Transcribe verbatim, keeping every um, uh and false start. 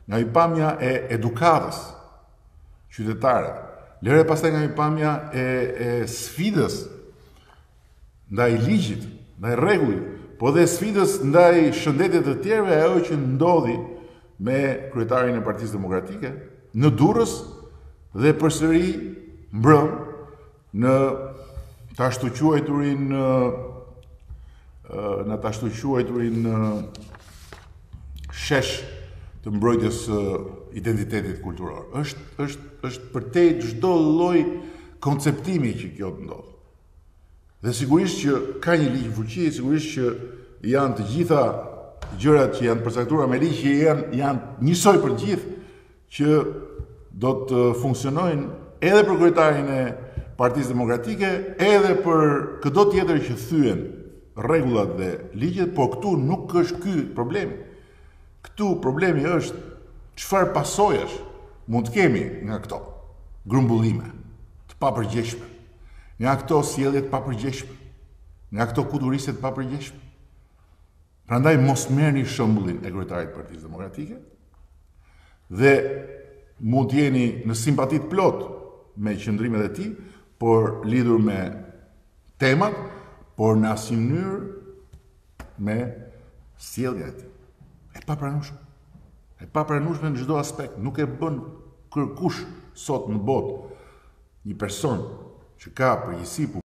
nga pikpamja e edukatës qytetare, lere pastaj nga pikpamja e, e sfidës ndaj ligjit, ndaj rregullit, po dhe sfidës ndaj shëndetit të tjerëve, ajo që ndodhi me kryetarin e Partisë Demokratike në Durrës dhe përsëri mbrëm në të ashtu quajturin në të ashtu quajturin shesh të mbrojtjes identitetit kulturor. Është është është përtej çdo lloj konceptimi që kjo të ndodh. Dhe sigurisht që ka një ligj fuqi, sigurisht që janë të gjitha gjërat që janë përcaktuara me ligj që janë janë njësoj për gjithë, që do të funksionojnë edhe për kryetarin e Partisë Demokratike, edhe për çdo tjetër që thyen rregullat dhe ligjet, por këtu nuk është ky problemi. Këtu problemi është çfarë pasojash mund të kemi nga këto grumbullime të papërgjegjshme, nga këto sjellje të papërgjegjshme, nga këto kudurisje të papërgjegjshme. Prandaj mos merrni shembullin e kryetarit të Partisë Demokratike dhe mund të jeni në simpati të plot me qëndrimet e tij, por lidhur me temat, por në asnjë mënyrë me sjelljen e tij. E papranueshme. E papranueshme në çdo aspekt. Nuk e bën kërkush sot në botë një person që ka përgjegjësi